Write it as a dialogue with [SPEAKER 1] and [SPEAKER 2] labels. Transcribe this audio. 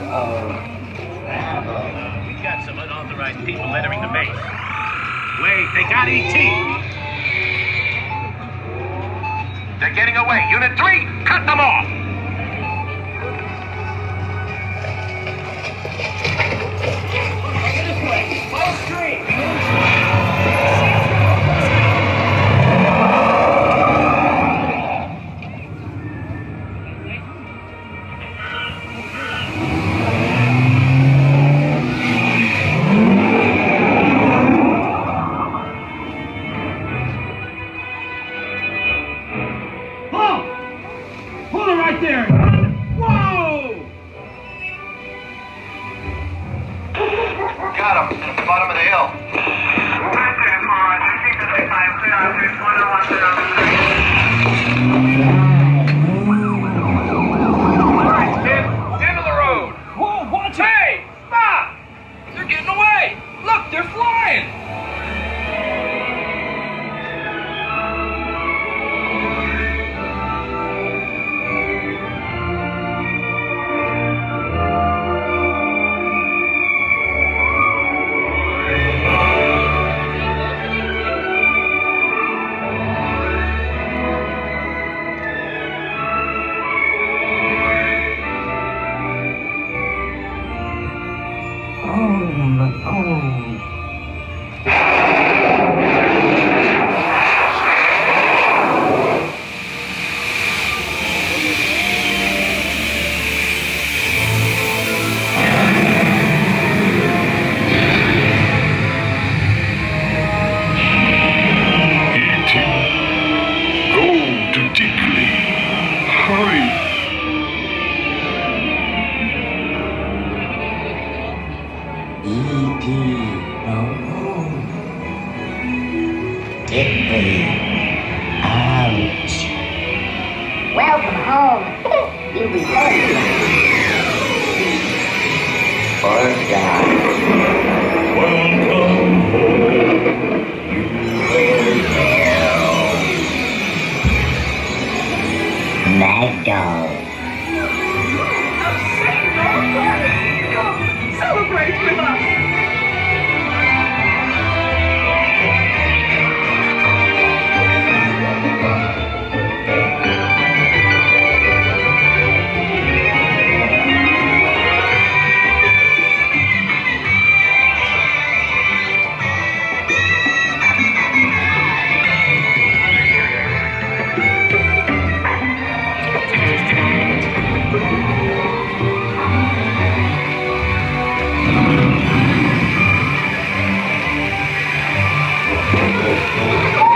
[SPEAKER 1] We got some unauthorized people entering the base. Wait, they got ET! They're getting away. Unit 3, cut them off! This way. Follow street.
[SPEAKER 2] There! Whoa!
[SPEAKER 1] Got him, at the bottom of the hill. All right, kid, end of the road.
[SPEAKER 2] Whoa, watch it!
[SPEAKER 1] Hey, stop! They're getting away. Look, they're flying.
[SPEAKER 3] Welcome home. You returned.
[SPEAKER 4] First guy.
[SPEAKER 5] Welcome home.
[SPEAKER 4] You will hell. Mad dog.
[SPEAKER 2] Come, celebrate with us! Oh!